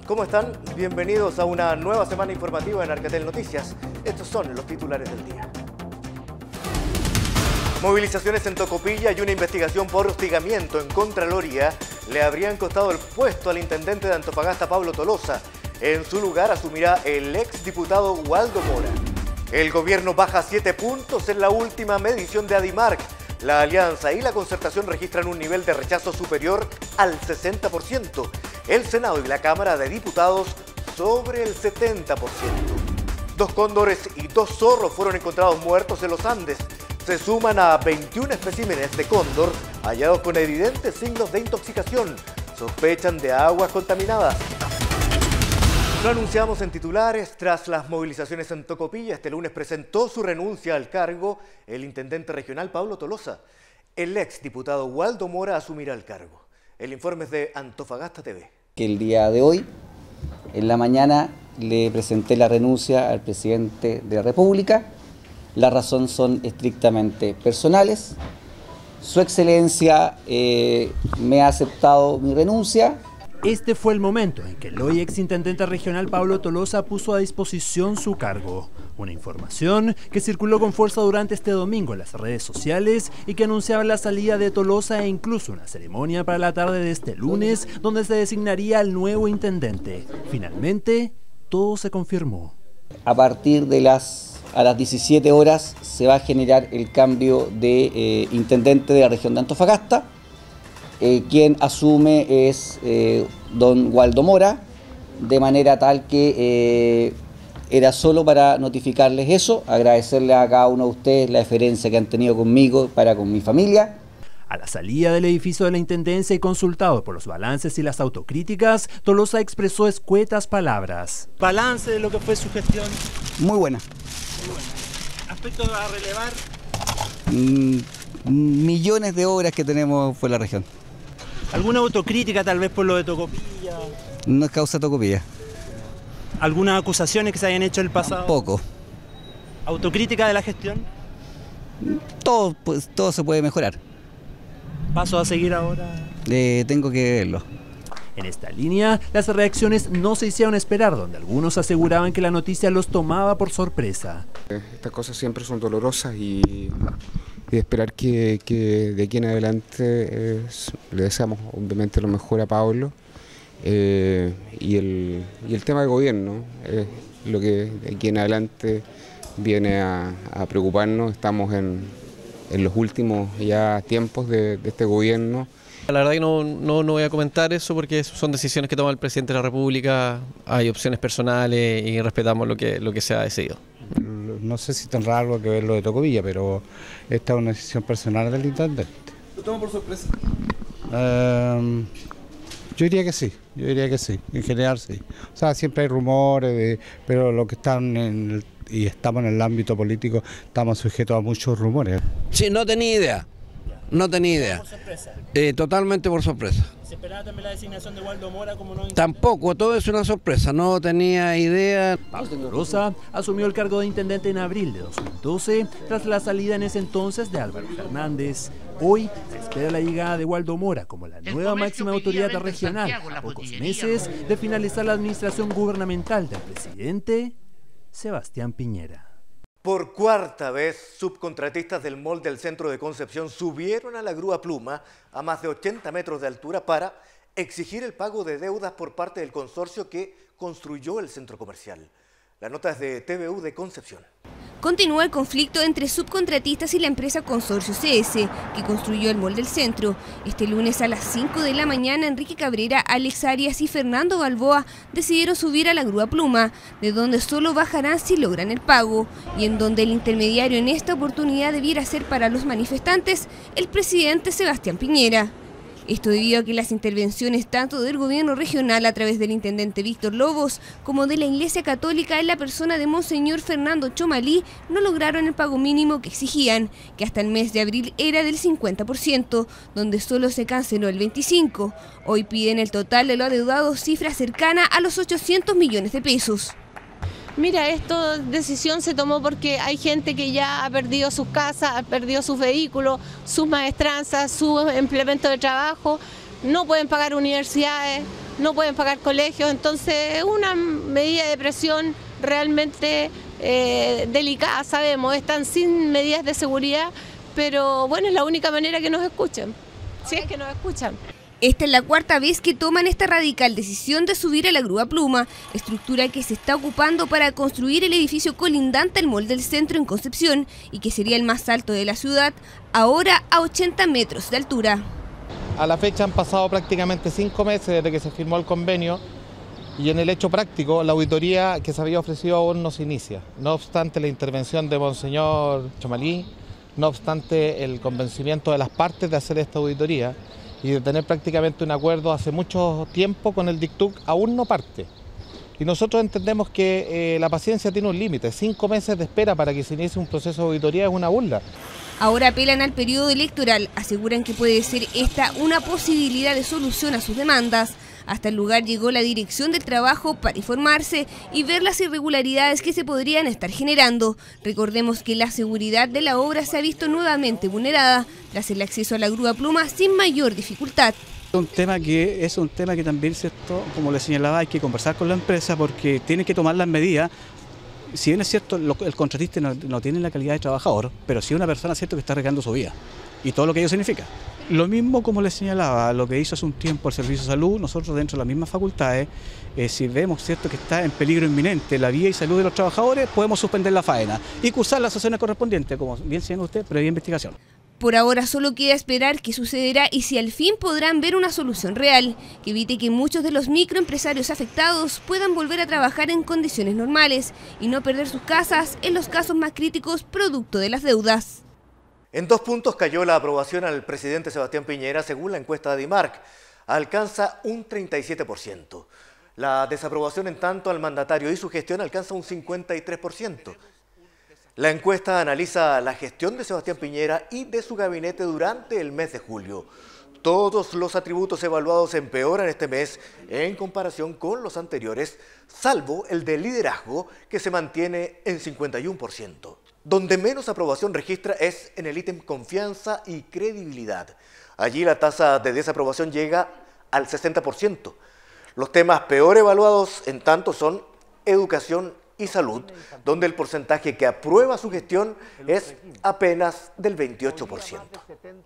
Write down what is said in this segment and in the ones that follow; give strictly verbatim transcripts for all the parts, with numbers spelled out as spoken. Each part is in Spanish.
¿Cómo están? Bienvenidos a una nueva semana informativa en Arcatel Noticias. Estos son los titulares del día. Movilizaciones en Tocopilla y una investigación por hostigamiento en Contraloría le habrían costado el puesto al intendente de Antofagasta, Pablo Tolosa. En su lugar asumirá el exdiputado Waldo Mora. El gobierno baja siete puntos en la última medición de Adimark. La alianza y la concertación registran un nivel de rechazo superior al sesenta por ciento. El Senado y la Cámara de Diputados sobre el setenta por ciento. Dos cóndores y dos zorros fueron encontrados muertos en los Andes. Se suman a veintiún especímenes de cóndor hallados con evidentes signos de intoxicación. Sospechan de aguas contaminadas. Lo anunciamos en titulares. Tras las movilizaciones en Tocopilla, este lunes presentó su renuncia al cargo el intendente regional Pablo Tolosa. El ex diputado Waldo Mora asumirá el cargo. El informe es de Antofagasta T V. Que el día de hoy, en la mañana, le presenté la renuncia al presidente de la República. Las razones son estrictamente personales. Su excelencia eh, me ha aceptado mi renuncia. Este fue el momento en que el hoy exintendente regional Pablo Tolosa puso a disposición su cargo. Una información que circuló con fuerza durante este domingo en las redes sociales y que anunciaba la salida de Tolosa e incluso una ceremonia para la tarde de este lunes donde se designaría al nuevo intendente. Finalmente, todo se confirmó. A partir de las, a las diecisiete horas se va a generar el cambio de eh, intendente de la región de Antofagasta. Eh, quien asume es eh, don Waldo Mora, de manera tal que eh, era solo para notificarles eso, agradecerle a cada uno de ustedes la deferencia que han tenido conmigo para con mi familia. A la salida del edificio de la Intendencia y consultado por los balances y las autocríticas, Tolosa expresó escuetas palabras. Balance de lo que fue su gestión. Muy buena. Muy buena. ¿Aspectos a relevar? Mm, millones de obras que tenemos por la región. ¿Alguna autocrítica tal vez por lo de Tocopilla? No es causa Tocopilla. ¿Algunas acusaciones que se hayan hecho en el pasado? Poco. ¿Autocrítica de la gestión? Todo, pues, todo se puede mejorar. ¿Paso a seguir ahora? Eh, tengo que verlo. En esta línea, las reacciones no se hicieron esperar, donde algunos aseguraban que la noticia los tomaba por sorpresa. Estas cosas siempre son dolorosas y... y esperar que, que de aquí en adelante eh, le deseamos obviamente lo mejor a Pablo eh, y, el, y el tema de gobierno es lo que de aquí en adelante viene a, a preocuparnos. Estamos en, en los últimos ya tiempos de, de este gobierno. La verdad que no, no, no voy a comentar eso porque son decisiones que toma el presidente de la República, hay opciones personales y respetamos lo que, lo que se ha decidido. No sé si tendrá algo que ver lo de Tocopilla, pero esta es una decisión personal del intendente. ¿Lo toma por sorpresa? Eh, yo diría que sí, yo diría que sí, en general sí. O sea, siempre hay rumores, de, pero lo que están en el, y estamos en el ámbito político, estamos sujetos a muchos rumores. Sí, no tenía idea, no tenía idea. ¿Por sorpresa? Eh, totalmente por sorpresa. ¿Se esperaba también la designación de Waldo Mora como nuevo intendente? Tampoco, todo es una sorpresa, no tenía idea. Pablo Tolosa asumió el cargo de intendente en abril de dos mil doce, tras la salida en ese entonces de Álvaro Fernández. Hoy se espera la llegada de Waldo Mora como la nueva máxima autoridad regional, a pocos meses de finalizar la administración gubernamental del presidente Sebastián Piñera. Por cuarta vez, subcontratistas del mall del centro de Concepción subieron a la grúa Pluma a más de ochenta metros de altura para exigir el pago de deudas por parte del consorcio que construyó el centro comercial. La nota es de T V U de Concepción. Continúa el conflicto entre subcontratistas y la empresa Consorcio C S, que construyó el mall del centro. Este lunes a las cinco de la mañana, Enrique Cabrera, Alex Arias y Fernando Balboa decidieron subir a la grúa Pluma, de donde solo bajarán si logran el pago, y en donde el intermediario en esta oportunidad debiera ser para los manifestantes el presidente Sebastián Piñera. Esto debido a que las intervenciones tanto del gobierno regional a través del intendente Víctor Lobos como de la Iglesia Católica en la persona de Monseñor Fernando Chomalí no lograron el pago mínimo que exigían, que hasta el mes de abril era del cincuenta por ciento, donde solo se canceló el veinticinco por ciento. Hoy piden el total de lo adeudado, cifra cercana a los ochocientos millones de pesos. Mira, esta decisión se tomó porque hay gente que ya ha perdido sus casas, ha perdido sus vehículos, sus maestranzas, su implemento de trabajo, no pueden pagar universidades, no pueden pagar colegios, entonces una medida de presión realmente eh, delicada, sabemos, están sin medidas de seguridad, pero bueno, es la única manera que nos escuchen, si es que nos escuchan. Esta es la cuarta vez que toman esta radical decisión de subir a la grúa Pluma, estructura que se está ocupando para construir el edificio colindante al Mall del Centro en Concepción y que sería el más alto de la ciudad, ahora a ochenta metros de altura. A la fecha han pasado prácticamente cinco meses desde que se firmó el convenio y en el hecho práctico la auditoría que se había ofrecido aún no se inicia. No obstante la intervención de Monseñor Chamalí, no obstante el convencimiento de las partes de hacer esta auditoría y de tener prácticamente un acuerdo hace mucho tiempo con el DICTUC, aún no parte. Y nosotros entendemos que eh, la paciencia tiene un límite, cinco meses de espera para que se inicie un proceso de auditoría es una burla. Ahora apelan al periodo electoral, aseguran que puede ser esta una posibilidad de solución a sus demandas. Hasta el lugar llegó la Dirección del Trabajo para informarse y ver las irregularidades que se podrían estar generando. Recordemos que la seguridad de la obra se ha visto nuevamente vulnerada tras el acceso a la grúa Pluma sin mayor dificultad. Un tema que es un tema que también, ¿cierto?, como le señalaba, hay que conversar con la empresa porque tiene que tomar las medidas. Si bien es cierto, el contratista no, no tiene la calidad de trabajador, pero sí una persona, cierto, que está arriesgando su vida y todo lo que ello significa. Lo mismo, como les señalaba, lo que hizo hace un tiempo el Servicio de Salud, nosotros dentro de las mismas facultades, eh, si vemos, cierto, que está en peligro inminente la vida y salud de los trabajadores, podemos suspender la faena y cursar las sanciones correspondientes, como bien señala usted, previa investigación. Por ahora solo queda esperar qué sucederá y si al fin podrán ver una solución real, que evite que muchos de los microempresarios afectados puedan volver a trabajar en condiciones normales y no perder sus casas en los casos más críticos producto de las deudas. En dos puntos cayó la aprobación al presidente Sebastián Piñera según la encuesta de DIMARC. Alcanza un treinta y siete por ciento. La desaprobación en tanto al mandatario y su gestión alcanza un cincuenta y tres por ciento. La encuesta analiza la gestión de Sebastián Piñera y de su gabinete durante el mes de julio. Todos los atributos evaluados empeoran este mes en comparación con los anteriores, salvo el de liderazgo, que se mantiene en cincuenta y uno por ciento. Donde menos aprobación registra es en el ítem confianza y credibilidad. Allí la tasa de desaprobación llega al sesenta por ciento. Los temas peor evaluados en tanto son educación y salud, donde el porcentaje que aprueba su gestión es apenas del veintiocho por ciento.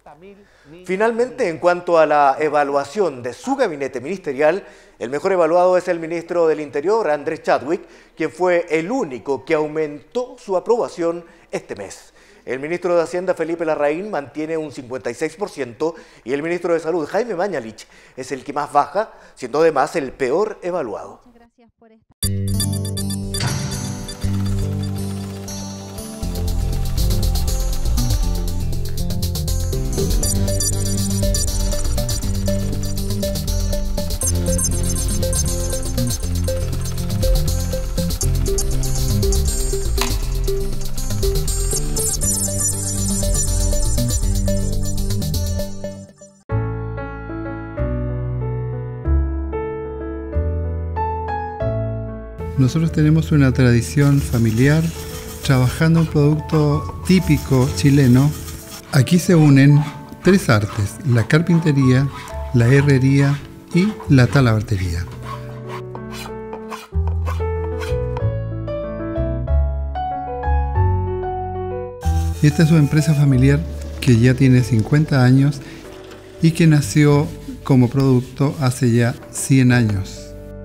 Finalmente, en cuanto a la evaluación de su gabinete ministerial, el mejor evaluado es el ministro del Interior, Andrés Chadwick, quien fue el único que aumentó su aprobación este mes. El ministro de Hacienda, Felipe Larraín, mantiene un cincuenta y seis por ciento y el ministro de Salud, Jaime Mañalich, es el que más baja, siendo además el peor evaluado. Gracias por esta... Nosotros tenemos una tradición familiar trabajando un producto típico chileno. Aquí se unen tres artes: la carpintería, la herrería y la talabartería. Esta es una empresa familiar que ya tiene cincuenta años y que nació como producto hace ya cien años.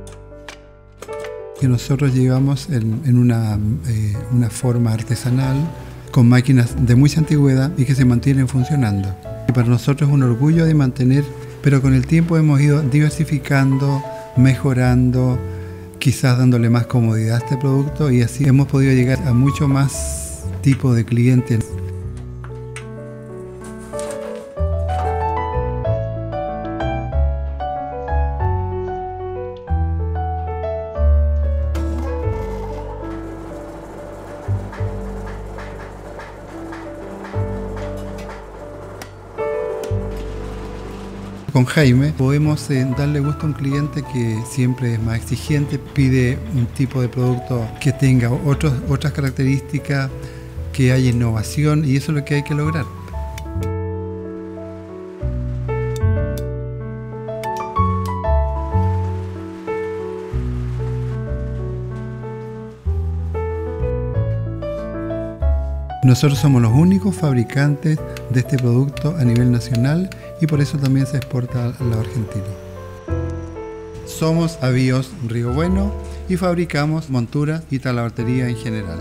Que nosotros llevamos en, en una, eh, una forma artesanal, con máquinas de mucha antigüedad y que se mantienen funcionando. Y para nosotros es un orgullo de mantener, pero con el tiempo hemos ido diversificando, mejorando, quizás dándole más comodidad a este producto y así hemos podido llegar a mucho más tipo de clientes. Con Jaime podemos eh, darle gusto a un cliente que siempre es más exigente, pide un tipo de producto que tenga otros, otras características, que haya innovación y eso es lo que hay que lograr. Nosotros somos los únicos fabricantes de este producto a nivel nacional y por eso también se exporta al lado argentino. Somos Avíos Río Bueno y fabricamos monturas y talabartería en general.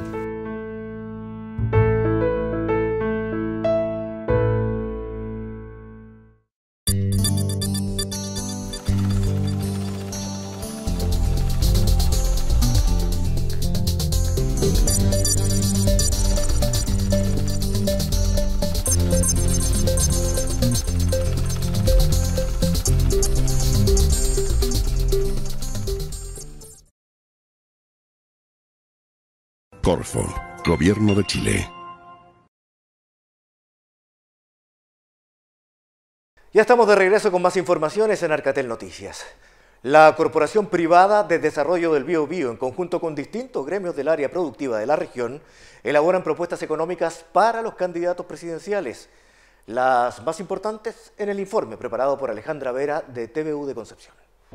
Corfo, Gobierno de Chile. Ya estamos de regreso con más informaciones en Arcatel Noticias. La Corporación Privada de Desarrollo del Biobío, en conjunto con distintos gremios del área productiva de la región, elaboran propuestas económicas para los candidatos presidenciales. Las más importantes en el informe preparado por Alejandra Vera de T V U de Concepción.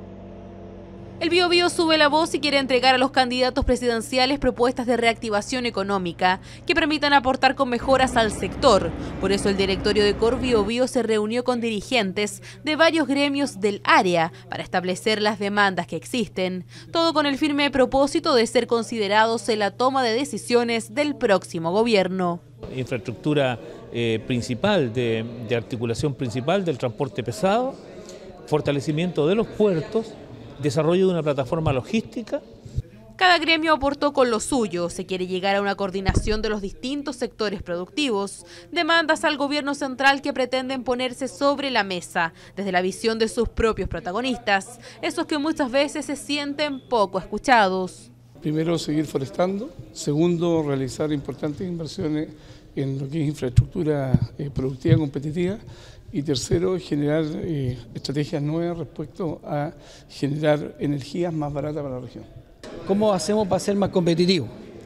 El Biobío sube la voz y quiere entregar a los candidatos presidenciales propuestas de reactivación económica que permitan aportar con mejoras al sector. Por eso el directorio de Cor Biobío se reunió con dirigentes de varios gremios del área para establecer las demandas que existen, todo con el firme propósito de ser considerados en la toma de decisiones del próximo gobierno. Infraestructura eh, principal, de, de articulación principal del transporte pesado, fortalecimiento de los puertos, desarrollo de una plataforma logística. Cada gremio aportó con lo suyo. Se quiere llegar a una coordinación de los distintos sectores productivos, demandas al gobierno central que pretenden ponerse sobre la mesa desde la visión de sus propios protagonistas, esos que muchas veces se sienten poco escuchados. Primero, seguir forestando. Segundo, realizar importantes inversiones en lo que es infraestructura eh, productiva competitiva. Y tercero, generar eh, estrategias nuevas respecto a generar energías más baratas para la región. ¿Cómo hacemos para ser más competitivos?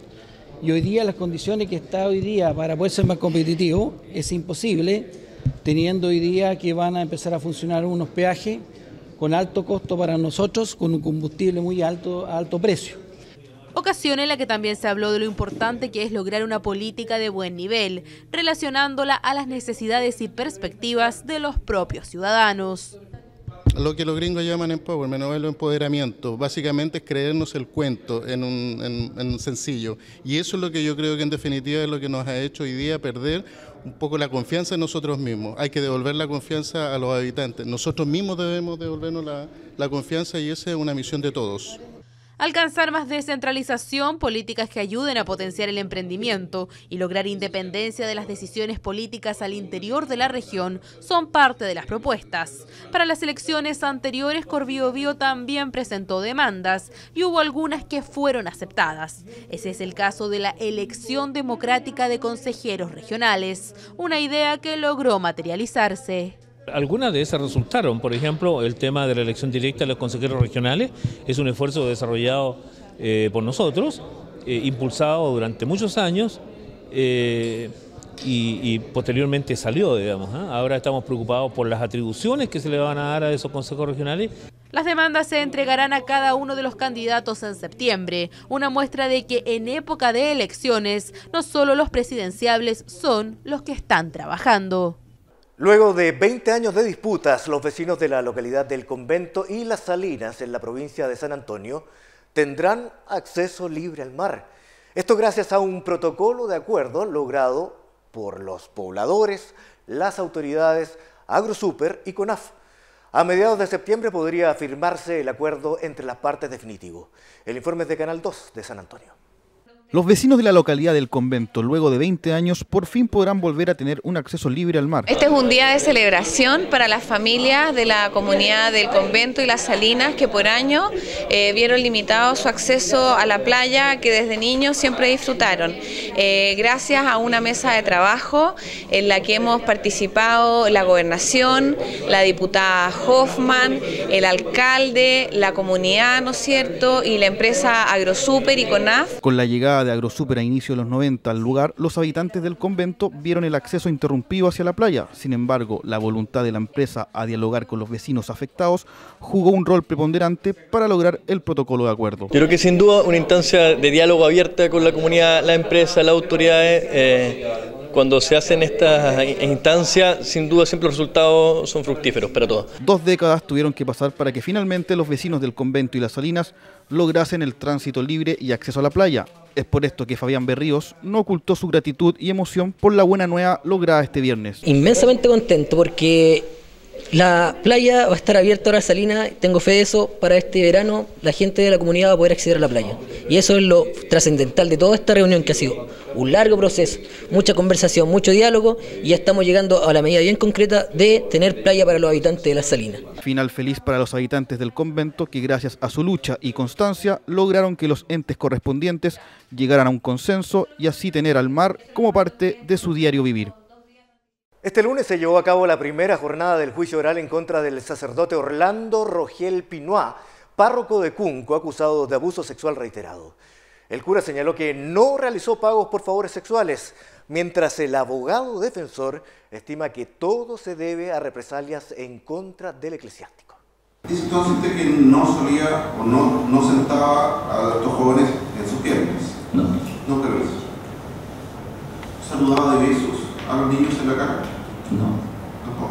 Y hoy día las condiciones que está hoy día para poder ser más competitivo es imposible, teniendo hoy día que van a empezar a funcionar unos peajes con alto costo para nosotros, con un combustible muy alto, a alto precio. Ocasión en la que también se habló de lo importante que es lograr una política de buen nivel, relacionándola a las necesidades y perspectivas de los propios ciudadanos. Lo que los gringos llaman empowerment o el empoderamiento, básicamente es creernos el cuento en un, en, en un sencillo. Y eso es lo que yo creo que en definitiva es lo que nos ha hecho hoy día perder un poco la confianza en nosotros mismos. Hay que devolver la confianza a los habitantes. Nosotros mismos debemos devolvernos la, la confianza y esa es una misión de todos. Alcanzar más descentralización, políticas que ayuden a potenciar el emprendimiento y lograr independencia de las decisiones políticas al interior de la región son parte de las propuestas. Para las elecciones anteriores, Cor Biobío también presentó demandas y hubo algunas que fueron aceptadas. Ese es el caso de la elección democrática de consejeros regionales, una idea que logró materializarse. Algunas de esas resultaron, por ejemplo, el tema de la elección directa de los consejeros regionales, es un esfuerzo desarrollado eh, por nosotros, eh, impulsado durante muchos años eh, y, y posteriormente salió, digamos. ¿eh? Ahora estamos preocupados por las atribuciones que se le van a dar a esos consejos regionales. Las demandas se entregarán a cada uno de los candidatos en septiembre, una muestra de que en época de elecciones no solo los presidenciables son los que están trabajando. Luego de veinte años de disputas, los vecinos de la localidad del Convento y Las Salinas, en la provincia de San Antonio, tendrán acceso libre al mar. Esto gracias a un protocolo de acuerdo logrado por los pobladores, las autoridades, Agrosuper y CONAF. A mediados de septiembre podría firmarse el acuerdo entre las partes definitivo. El informe es de Canal dos de San Antonio. Los vecinos de la localidad del Convento, luego de veinte años, por fin podrán volver a tener un acceso libre al mar. Este es un día de celebración para las familias de la comunidad del Convento y Las Salinas que por año eh, vieron limitado su acceso a la playa que desde niños siempre disfrutaron. Eh, gracias a una mesa de trabajo en la que hemos participado la gobernación, la diputada Hoffman, el alcalde, la comunidad, ¿no es cierto?, y la empresa Agrosuper y CONAF. Con la llegada llegada de Agrosuper a inicio de los noventa al lugar, los habitantes del convento vieron el acceso interrumpido hacia la playa. Sin embargo, la voluntad de la empresa a dialogar con los vecinos afectados jugó un rol preponderante para lograr el protocolo de acuerdo. Yo creo que sin duda una instancia de diálogo abierta con la comunidad, la empresa, las autoridades. Eh, Cuando se hacen estas instancias, sin duda siempre los resultados son fructíferos para todos. Dos décadas tuvieron que pasar para que finalmente los vecinos del convento y Las Salinas lograsen el tránsito libre y acceso a la playa. Es por esto que Fabián Berríos no ocultó su gratitud y emoción por la buena nueva lograda este viernes. Inmensamente contento porque la playa va a estar abierta ahora, Salinas, tengo fe de eso. Para este verano la gente de la comunidad va a poder acceder a la playa. Y eso es lo trascendental de toda esta reunión, que ha sido un largo proceso, mucha conversación, mucho diálogo, y ya estamos llegando a la medida bien concreta de tener playa para los habitantes de Las Salinas. Final feliz para los habitantes del convento, que gracias a su lucha y constancia lograron que los entes correspondientes llegaran a un consenso y así tener al mar como parte de su diario vivir. Este lunes se llevó a cabo la primera jornada del juicio oral en contra del sacerdote Orlando Rogel Pinoá, párroco de Cunco, acusado de abuso sexual reiterado. El cura señaló que no realizó pagos por favores sexuales, mientras el abogado defensor estima que todo se debe a represalias en contra del eclesiástico. Dice entonces que no solía o no, no sentaba a estos jóvenes en sus piernas. No. No creo eso. ¿Saludaba de besos a los niños en la cara? No. Tampoco.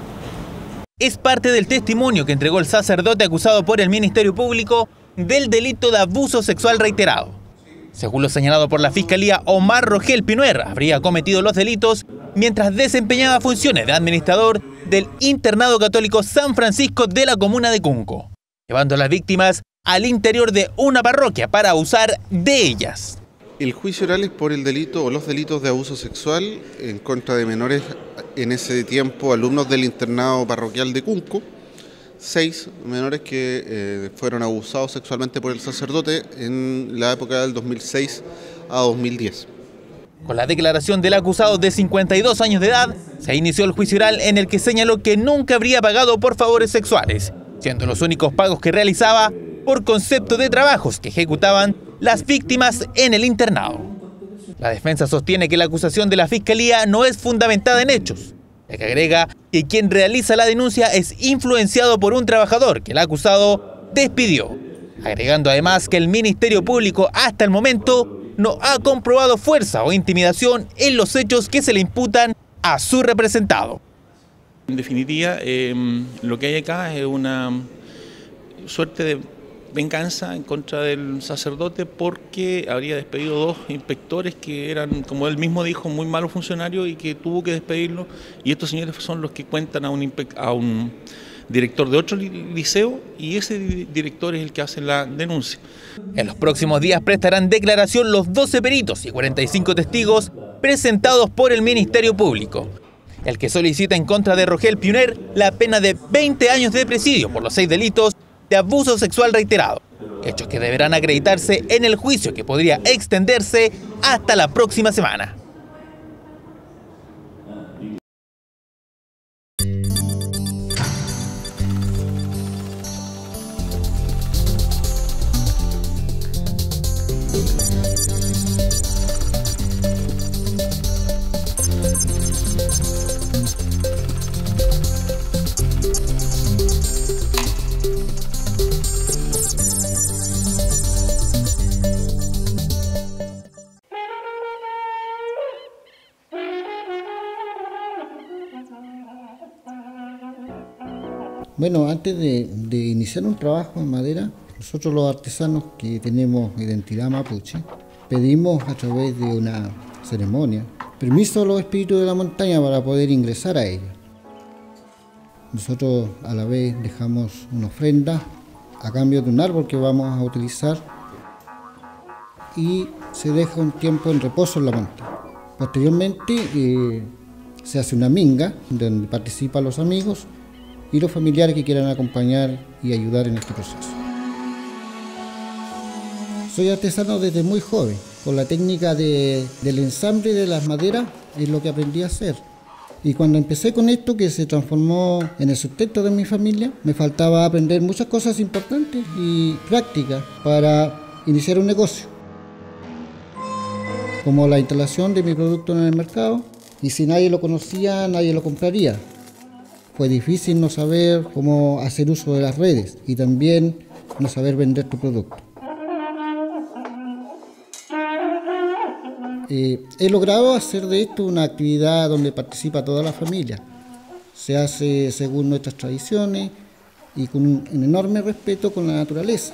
Es parte del testimonio que entregó el sacerdote acusado por el Ministerio Público del delito de abuso sexual reiterado. Según lo señalado por la Fiscalía, Omar Rogel Pinuer habría cometido los delitos mientras desempeñaba funciones de administrador del internado católico San Francisco de la comuna de Cunco, llevando a las víctimas al interior de una parroquia para abusar de ellas. El juicio oral es por el delito o los delitos de abuso sexual en contra de menores, en ese tiempo alumnos del internado parroquial de Cunco, seis menores que eh, fueron abusados sexualmente por el sacerdote en la época del dos mil seis a dos mil diez. Con la declaración del acusado de cincuenta y dos años de edad, se inició el juicio oral en el que señaló que nunca habría pagado por favores sexuales, siendo los únicos pagos que realizaba por concepto de trabajos que ejecutaban las víctimas en el internado. La defensa sostiene que la acusación de la Fiscalía no es fundamentada en hechos, ya que agrega que quien realiza la denuncia es influenciado por un trabajador que el acusado despidió, agregando además que el Ministerio Público hasta el momento no ha comprobado fuerza o intimidación en los hechos que se le imputan a su representado. En definitiva, eh, lo que hay acá es una suerte de venganza en contra del sacerdote porque habría despedido dos inspectores que eran, como él mismo dijo, muy malos funcionarios y que tuvo que despedirlos, y estos señores son los que cuentan a un, a un director de otro liceo y ese director es el que hace la denuncia. En los próximos días prestarán declaración los doce peritos y cuarenta y cinco testigos presentados por el Ministerio Público, el que solicita en contra de Rogel Pinuer la pena de veinte años de presidio por los seis delitos de abuso sexual reiterado, hechos que deberán acreditarse en el juicio que podría extenderse hasta la próxima semana. Bueno, antes de, de iniciar un trabajo en madera, nosotros los artesanos que tenemos identidad mapuche, pedimos a través de una ceremonia permiso a los espíritus de la montaña para poder ingresar a ella. Nosotros a la vez dejamos una ofrenda a cambio de un árbol que vamos a utilizar y se deja un tiempo en reposo en la montaña. Posteriormente eh, se hace una minga donde participan los amigos y los familiares que quieran acompañar y ayudar en este proceso. Soy artesano desde muy joven, con la técnica de, del ensamble de las maderas es lo que aprendí a hacer. Y cuando empecé con esto, que se transformó en el sustento de mi familia, me faltaba aprender muchas cosas importantes y prácticas para iniciar un negocio. como la instalación de mi producto en el mercado, y si nadie lo conocía, nadie lo compraría. Fue difícil no saber cómo hacer uso de las redes y también no saber vender tu producto. Eh, he logrado hacer de esto una actividad donde participa toda la familia. Se hace según nuestras tradiciones y con un, un enorme respeto con la naturaleza.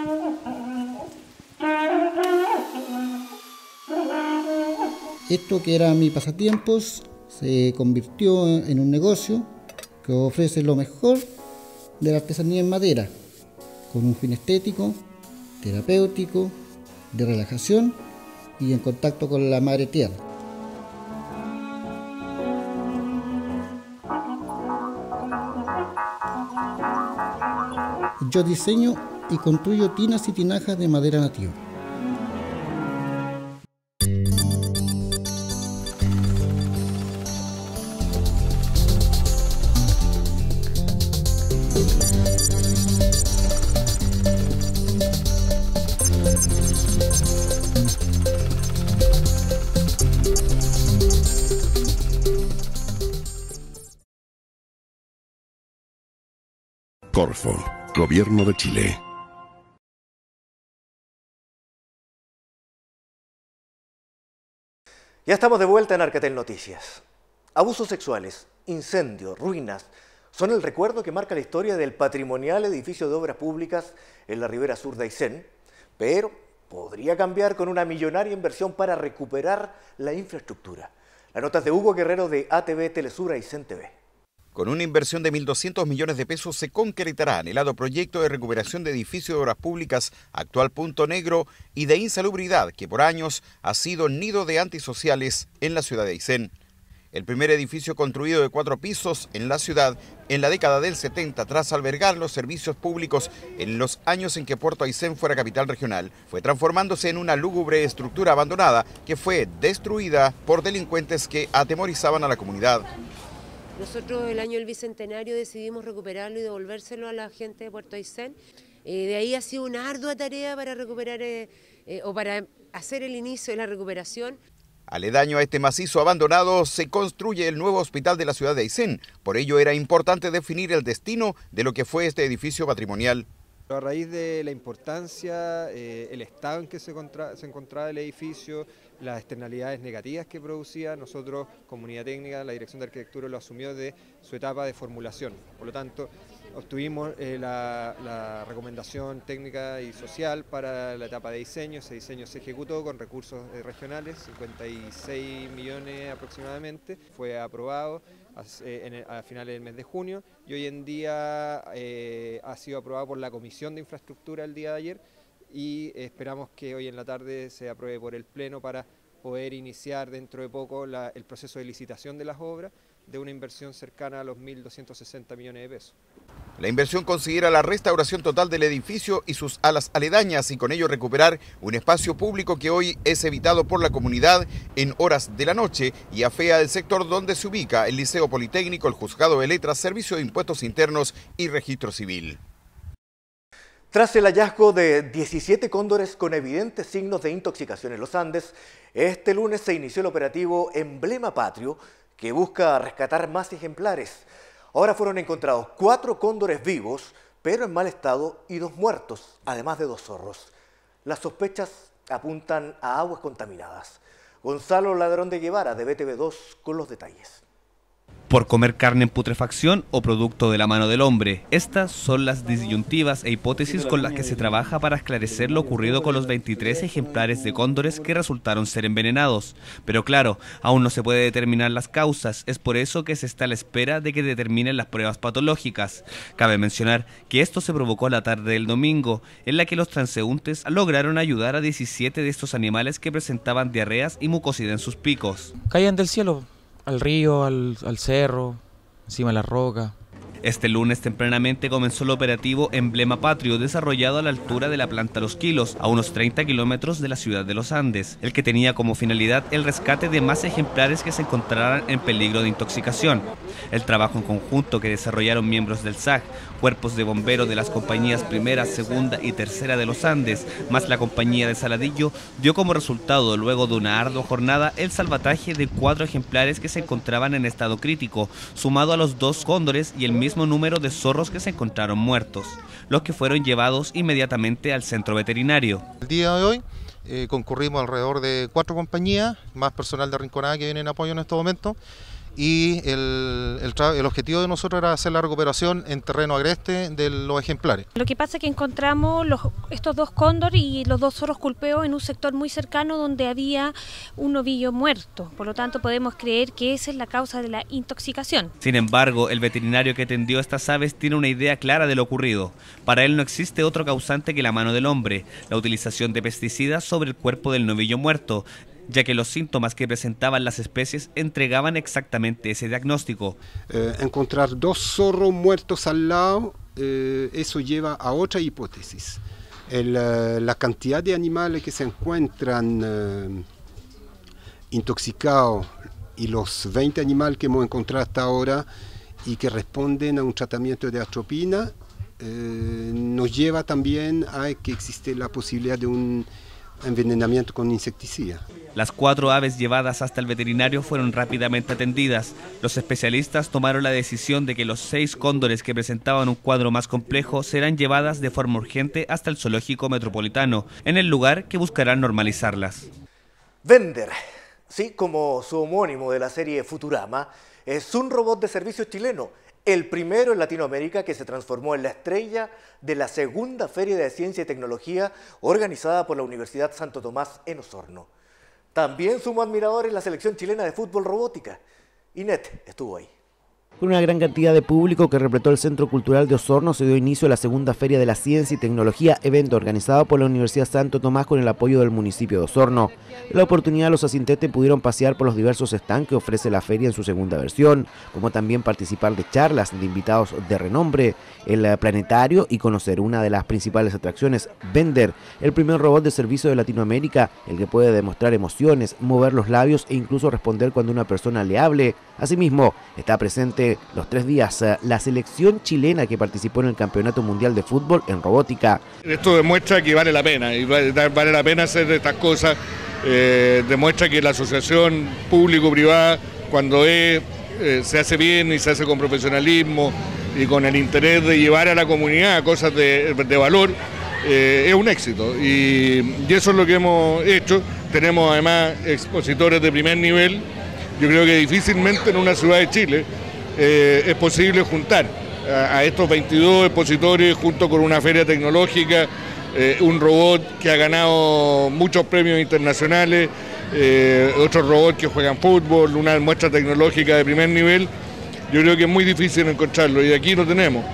Esto que era mi pasatiempos se convirtió en un negocio que ofrece lo mejor de la artesanía en madera, con un fin estético, terapéutico, de relajación y en contacto con la madre tierra. Yo diseño y construyo tinas y tinajas de madera nativa. Corfo, Gobierno de Chile. Ya estamos de vuelta en Arcatel Noticias. Abusos sexuales, incendios, ruinas, son el recuerdo que marca la historia del patrimonial edificio de obras públicas en la ribera sur de Aysén, pero podría cambiar con una millonaria inversión para recuperar la infraestructura. Las notas de Hugo Guerrero de A T V Telesur Aysén T V. Con una inversión de mil doscientos millones de pesos se concretará anhelado proyecto de recuperación de edificio de obras públicas, actual Punto Negro, y de insalubridad que por años ha sido nido de antisociales en la ciudad de Aysén. El primer edificio construido de cuatro pisos en la ciudad en la década del setenta, tras albergar los servicios públicos en los años en que Puerto Aysén fuera capital regional, fue transformándose en una lúgubre estructura abandonada que fue destruida por delincuentes que atemorizaban a la comunidad. Nosotros el año del Bicentenario decidimos recuperarlo y devolvérselo a la gente de Puerto Aysén. Eh, de ahí ha sido una ardua tarea para recuperar eh, eh, o para hacer el inicio de la recuperación. Aledaño a este macizo abandonado se construye el nuevo hospital de la ciudad de Aysén. Por ello era importante definir el destino de lo que fue este edificio patrimonial. A raíz de la importancia, eh, el estado en que se, contra, se encontraba el edificio, las externalidades negativas que producía, nosotros, Comunidad Técnica, la Dirección de Arquitectura lo asumió de su etapa de formulación. Por lo tanto, obtuvimos eh, la, la recomendación técnica y social para la etapa de diseño. Ese diseño se ejecutó con recursos eh, regionales, cincuenta y seis millones aproximadamente. Fue aprobado a, en el, a finales del mes de junio y hoy en día eh, ha sido aprobado por la Comisión de Infraestructura el día de ayer y esperamos que hoy en la tarde se apruebe por el Pleno para poder iniciar dentro de poco la, el proceso de licitación de las obras de una inversión cercana a los mil doscientos sesenta millones de pesos. La inversión considera la restauración total del edificio y sus alas aledañas y con ello recuperar un espacio público que hoy es evitado por la comunidad en horas de la noche y afea el sector donde se ubica el Liceo Politécnico, el Juzgado de Letras, Servicio de Impuestos Internos y Registro Civil. Tras el hallazgo de diecisiete cóndores con evidentes signos de intoxicación en los Andes, este lunes se inició el operativo Emblema Patrio, que busca rescatar más ejemplares. Ahora fueron encontrados cuatro cóndores vivos, pero en mal estado, y dos muertos, además de dos zorros. Las sospechas apuntan a aguas contaminadas. Gonzalo Ladrón de Guevara, de B T V dos, con los detalles. Por comer carne en putrefacción o producto de la mano del hombre. Estas son las disyuntivas e hipótesis con las que se trabaja para esclarecer lo ocurrido con los veintitrés ejemplares de cóndores que resultaron ser envenenados. Pero claro, aún no se puede determinar las causas, es por eso que se está a la espera de que determinen las pruebas patológicas. Cabe mencionar que esto se provocó la tarde del domingo, en la que los transeúntes lograron ayudar a diecisiete de estos animales que presentaban diarreas y mucosidad en sus picos. Caían del cielo. Al río, al, al cerro, encima de la roca. Este lunes tempranamente comenzó el operativo Emblema Patrio, desarrollado a la altura de la planta Los Quilos, a unos treinta kilómetros de la ciudad de Los Andes, el que tenía como finalidad el rescate de más ejemplares que se encontraran en peligro de intoxicación. El trabajo en conjunto que desarrollaron miembros del S A C, cuerpos de bomberos de las compañías primera, segunda y tercera de Los Andes, más la compañía de Saladillo, dio como resultado, luego de una ardua jornada, el salvataje de cuatro ejemplares que se encontraban en estado crítico, sumado a los dos cóndores y el mismo número de zorros que se encontraron muertos, los que fueron llevados inmediatamente al centro veterinario. El día de hoy eh, concurrimos alrededor de cuatro compañías, más personal de Rinconada que viene en apoyo en este momento, y el, el, el objetivo de nosotros era hacer la recuperación en terreno agreste de los ejemplares. Lo que pasa es que encontramos los, estos dos cóndores y los dos zorros culpeos en un sector muy cercano donde había un novillo muerto, por lo tanto podemos creer que esa es la causa de la intoxicación. Sin embargo, el veterinario que atendió a estas aves tiene una idea clara de lo ocurrido. Para él no existe otro causante que la mano del hombre, la utilización de pesticidas sobre el cuerpo del novillo muerto, ya que los síntomas que presentaban las especies entregaban exactamente ese diagnóstico. Eh, encontrar dos zorros muertos al lado, eh, eso lleva a otra hipótesis. El, eh, la cantidad de animales que se encuentran eh, intoxicados y los veinte animales que hemos encontrado hasta ahora y que responden a un tratamiento de atropina, eh, nos lleva también a que existe la posibilidad de un envenenamiento con insecticida. Las cuatro aves llevadas hasta el veterinario fueron rápidamente atendidas. Los especialistas tomaron la decisión de que los seis cóndores que presentaban un cuadro más complejo serán llevadas de forma urgente hasta el zoológico metropolitano, en el lugar que buscarán normalizarlas. Vender, sí, como su homónimo de la serie Futurama, es un robot de servicio chileno, el primero en Latinoamérica que se transformó en la estrella de la segunda Feria de Ciencia y Tecnología organizada por la Universidad Santo Tomás en Osorno. También sumó admiradores la selección chilena de fútbol robótica. Inet estuvo ahí. Con una gran cantidad de público que repletó el Centro Cultural de Osorno, se dio inicio a la segunda Feria de la Ciencia y Tecnología, evento organizado por la Universidad Santo Tomás con el apoyo del municipio de Osorno. En la oportunidad, los asistentes pudieron pasear por los diversos stands que ofrece la feria en su segunda versión, como también participar de charlas de invitados de renombre, el planetario y conocer una de las principales atracciones, Vender, el primer robot de servicio de Latinoamérica, el que puede demostrar emociones, mover los labios e incluso responder cuando una persona le hable. Asimismo, está presente los tres días la selección chilena que participó en el Campeonato Mundial de Fútbol en robótica. Esto demuestra que vale la pena, y vale la pena hacer estas cosas, eh, demuestra que la asociación público-privada, cuando es, eh, se hace bien y se hace con profesionalismo y con el interés de llevar a la comunidad cosas de, de valor, eh, es un éxito, y, y eso es lo que hemos hecho. Tenemos además expositores de primer nivel. Yo creo que difícilmente en una ciudad de Chile eh, es posible juntar a, a estos veintidós expositores junto con una feria tecnológica, eh, un robot que ha ganado muchos premios internacionales, eh, otros robots que juegan fútbol, una muestra tecnológica de primer nivel. Yo creo que es muy difícil encontrarlo y aquí lo tenemos.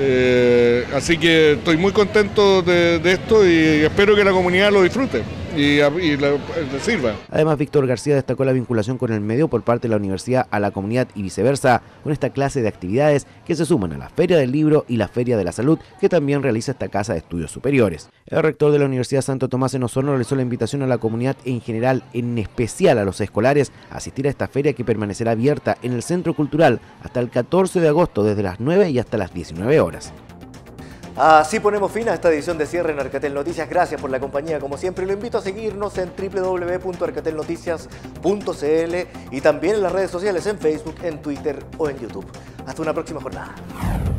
Eh, así que estoy muy contento de, de esto y espero que la comunidad lo disfrute y, y le sirva. Además, Víctor García destacó la vinculación con el medio por parte de la universidad a la comunidad y viceversa, con esta clase de actividades que se suman a la Feria del Libro y la Feria de la Salud, que también realiza esta Casa de Estudios Superiores. El rector de la Universidad Santo Tomás en Osorno realizó la invitación a la comunidad en general, en especial a los escolares, a asistir a esta feria que permanecerá abierta en el Centro Cultural hasta el catorce de agosto, desde las nueve y hasta las diecinueve horas. Así ponemos fin a esta edición de cierre en Arcatel Noticias. Gracias por la compañía, como siempre. Lo invito a seguirnos en w w w punto arcatel noticias punto c l y también en las redes sociales, en Facebook, en Twitter o en YouTube. Hasta una próxima jornada.